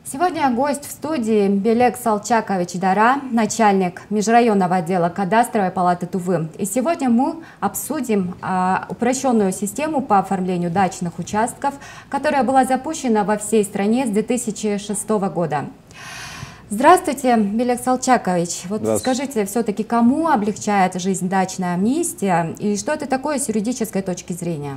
Сегодня гость в студии Белек Салчакович Дара, начальник межрайонного отдела кадастровой палаты Тувы. И сегодня мы обсудим упрощенную систему по оформлению дачных участков, которая была запущена во всей стране с 2006 года. Здравствуйте, Белек Салчакович. Вот скажите, все-таки кому облегчает жизнь дачная амнистия и что это такое с юридической точки зрения?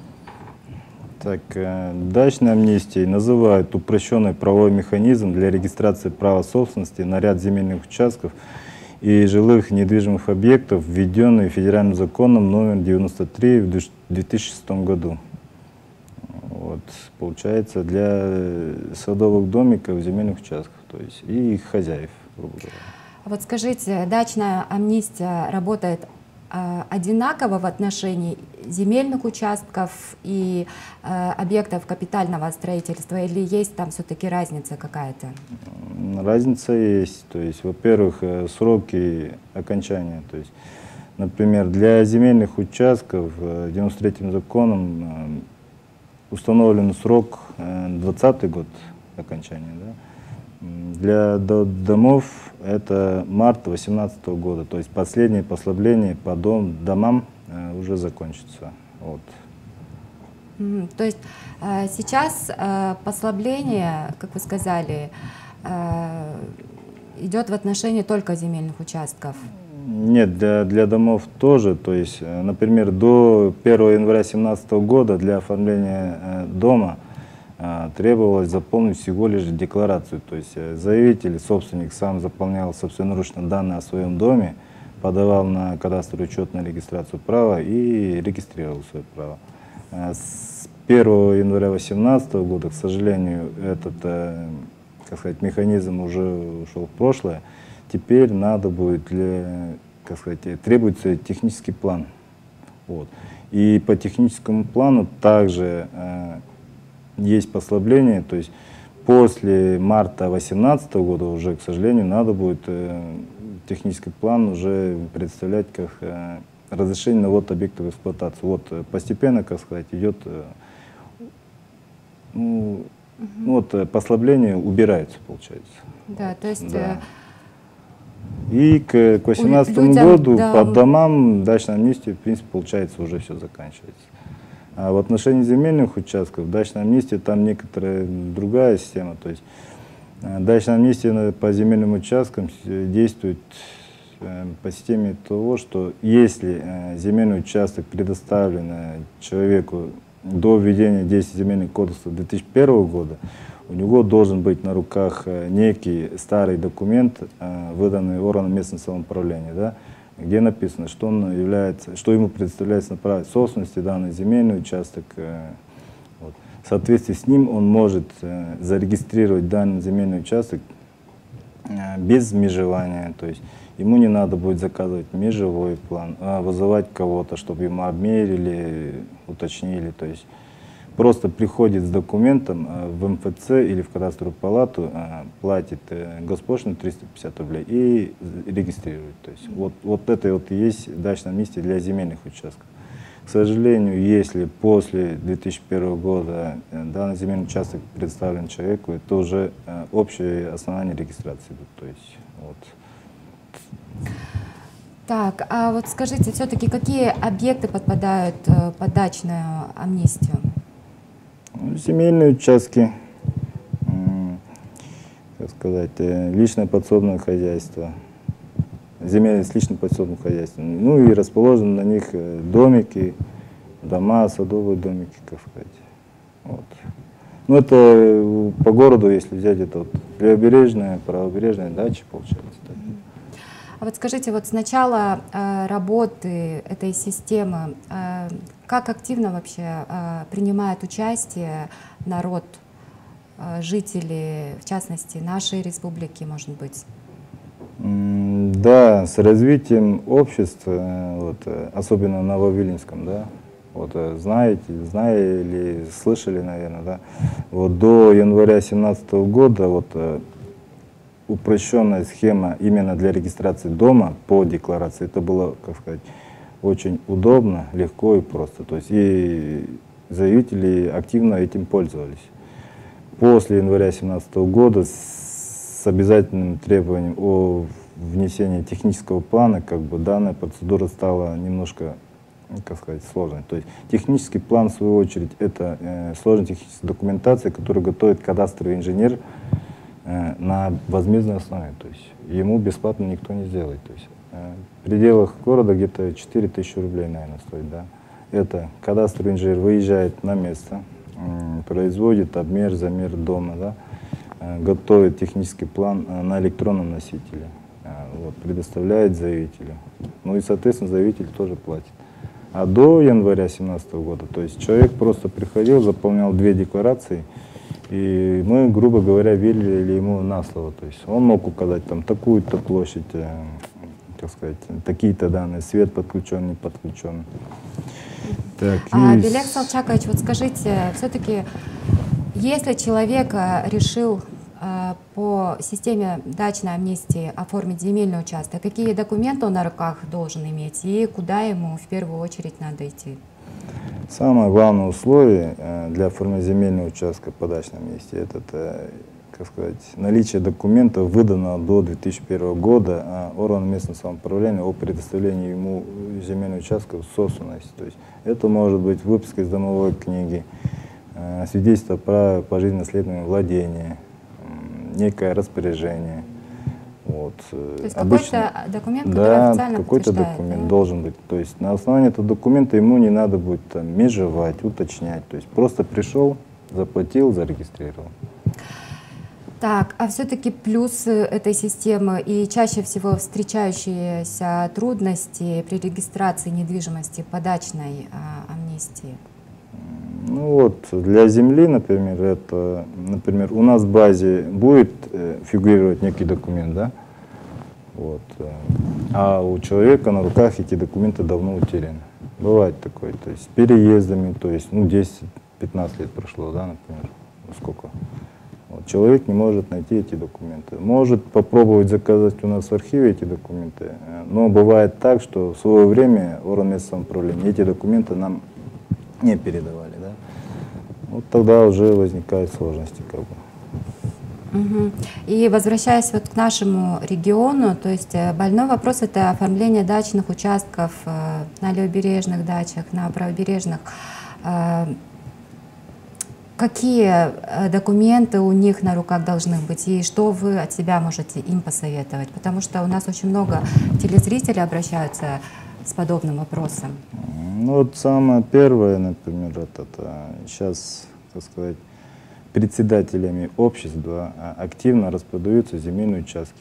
Так, дачной амнистией называют упрощенный правовой механизм для регистрации права собственности на ряд земельных участков и жилых недвижимых объектов, введенный федеральным законом номер 93 в 2006 году. Вот, получается, для садовых домиков, земельных участков, то есть и их хозяев, грубо говоря. Вот скажите, дачная амнистия работает одинаково в отношении земельных участков и объектов капитального строительства, или есть там все-таки разница какая-то? Разница есть. То есть, во-первых, сроки окончания. То есть, например, для земельных участков 93-м законом установлен срок 20-й год окончания. Да? Для домов это март 2018 года, то есть последнее послабление по домам уже закончится. Вот. То есть сейчас послабление, как вы сказали, идет в отношении только земельных участков? Нет, для домов тоже. То есть, например, до 1 января 2017 года для оформления дома требовалось заполнить всего лишь декларацию. То есть заявитель, собственник сам заполнял собственноручно данные о своем доме, подавал на кадастровый учет на регистрацию права и регистрировал свое право. С 1 января 2018 года, к сожалению, этот, как сказать, механизм уже ушел в прошлое. Теперь надо будет, как сказать, требуется технический план. Вот. И по техническому плану также есть послабление, то есть после марта 2018 года уже, к сожалению, надо будет технический план уже представлять как разрешение на ввод объектов эксплуатации. Вот постепенно, как сказать, идет, вот послабление убирается, получается. Да, то есть... Да. И к 2018 году по домам дачной амнистии, в принципе, получается, уже все заканчивается. А в отношении земельных участков, дачная амнистия, там некоторая другая система. То есть дачная амнистия по земельным участкам действует по системе того, что если земельный участок предоставлен человеку до введения действия земельного кодекса 2001 года, у него должен быть на руках некий старый документ, выданный органом местного самоуправления, да, где написано, что он является, что ему предоставляется на право собственности данный земельный участок. Вот. В соответствии с ним он может зарегистрировать данный земельный участок без межевания, то есть ему не надо будет заказывать межевой план, вызывать кого-то, чтобы ему обмерили, уточнили, то есть просто приходит с документом в МФЦ или в кадастровую палату, платит госпошлину 350 рублей и регистрирует. То есть вот это вот и есть дачная амнистия для земельных участков. К сожалению, если после 2001 года данный земельный участок предоставлен человеку, это уже общее основание регистрации. То есть, вот. Так, а вот скажите, все-таки какие объекты подпадают под дачную амнистию? Земельные участки, как сказать, личное подсобное хозяйство, земли с личным подсобным хозяйством. Ну и расположены на них домики, дома, садовые домики, как сказать. Вот. Ну это по городу, если взять, это вот левобережная, правобережная дача, получается. А вот скажите, вот с начала работы этой системы, как активно вообще принимает участие народ, жители, в частности, нашей республики, может быть? Да, с развитием общества, вот, особенно в Нововильнском, да, вот, знаете или слышали, наверное, да, вот до января 2017 года вот, упрощенная схема именно для регистрации дома по декларации, это было, как сказать, очень удобно, легко и просто. То есть и заявители активно этим пользовались. после января 2017 года с обязательным требованием о внесении технического плана, как бы данная процедура стала немножко, как сказать, сложной. То есть технический план, в свою очередь, это сложная техническая документация, которую готовит кадастровый инженер на возмездной основе. То есть ему бесплатно никто не сделает. То есть, в пределах города где-то 4000 рублей, наверное, стоит. Да? Это кадастровый инженер выезжает на место, производит обмер, замер дома, да? Готовит технический план на электронном носителе, вот, предоставляет заявителю. Ну и, соответственно, заявитель тоже платит. А до января 2017 года, то есть человек просто приходил, заполнял 2 декларации, и мы, грубо говоря, верили ему на слово. То есть он мог указать там такую-то площадь, так сказать, такие-то данные, свет подключен, не подключен. Так, Белек Салчакович, вот скажите, все-таки, если человек решил по системе дачной амнистии оформить земельный участок, какие документы он на руках должен иметь и куда ему в первую очередь надо идти? Самое главное условие для оформления земельного участка по дачной амнистии — это, как сказать, наличие документов, выданного до 2001 года органом местного самоуправления о предоставлении ему земельного участка в собственность. То есть это может быть выписка из домовой книги, свидетельство о праве пожизненного наследного владения, некое распоряжение. Вот. То есть какой-то документ, который официально какой-то документ должен быть. То есть на основании этого документа ему не надо будет там межевать, уточнять. То есть просто пришел, заплатил, зарегистрировал. Так, а все-таки плюсы этой системы и чаще всего встречающиеся трудности при регистрации недвижимости по дачной амнистии? Ну вот, для земли, например, это, например, у нас в базе будет фигурировать некий документ, да? Вот, а у человека на руках эти документы давно утеряны. Бывает такое, то есть с переездами, то есть, ну, 10-15 лет прошло, да, например, сколько? Вот, человек не может найти эти документы. Может попробовать заказать у нас в архиве эти документы, но бывает так, что в свое время орган местного самоуправления эти документы нам не передавали, да? Вот тогда уже возникают сложности, как бы. Угу. И возвращаясь вот к нашему региону, то есть больной вопрос — это оформление дачных участков на левобережных дачах, на правобережных. Какие документы у них на руках должны быть и что вы от себя можете им посоветовать? Потому что у нас очень много телезрителей обращаются с подобным вопросом. Ну вот самое первое, например, это сейчас, так сказать, председателями общества активно распродаются земельные участки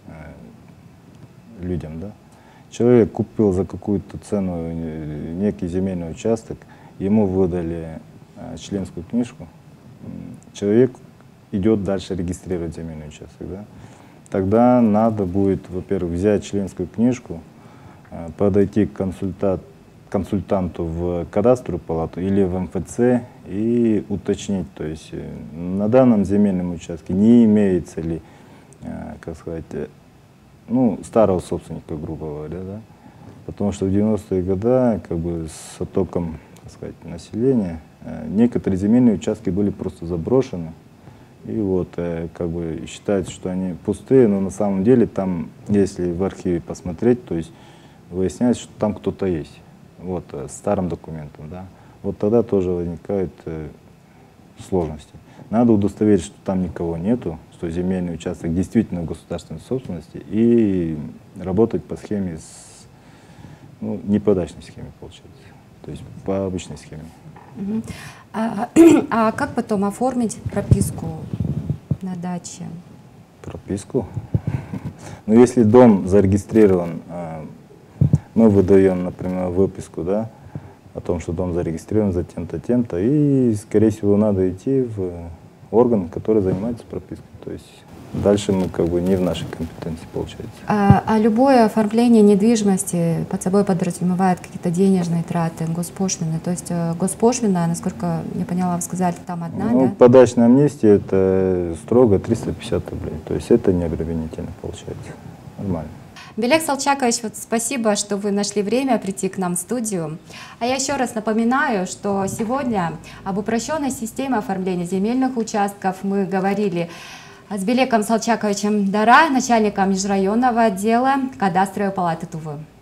людям, да? Человек купил за какую-то цену некий земельный участок, ему выдали членскую книжку, человек идет дальше регистрировать земельный участок, да? Тогда надо будет, во-первых, взять членскую книжку, подойти к консультанту в кадастровую палату или в МФЦ и уточнить, то есть на данном земельном участке не имеется ли, как сказать, ну, старого собственника, грубо говоря, да? Потому что в 90-е годы, как бы, с оттоком, так сказать, населения, некоторые земельные участки были просто заброшены, и вот, как бы, считается, что они пустые, но на самом деле там, если в архиве посмотреть, то есть выясняется, что там кто-то есть, вот, с старым документом, да. Вот тогда тоже возникают сложности. Надо удостоверить, что там никого нету, что земельный участок действительно в государственной собственности, и работать по схеме, ну, не по дачной схеме, получается, то есть по обычной схеме. А как потом оформить прописку на даче? Прописку? Ну, если дом зарегистрирован, мы выдаем, например, выписку, да, о том, что дом зарегистрирован за тем-то, тем-то, и, скорее всего, надо идти в орган, который занимается пропиской. То есть дальше мы, как бы, не в нашей компетенции, получается. А любое оформление недвижимости под собой подразумевает какие-то денежные траты, госпошлины. То есть госпошлина, насколько я поняла, вы сказали, там одна, ну, да? По дачной амнистии это строго 350 рублей. То есть это не обременительно получается. Нормально. Белек Салчакович, вот спасибо, что вы нашли время прийти к нам в студию. А я еще раз напоминаю, что сегодня об упрощенной системе оформления земельных участков мы говорили с Белеком Салчаковичем Дара, начальником межрайонного отдела кадастровой палаты Тувы.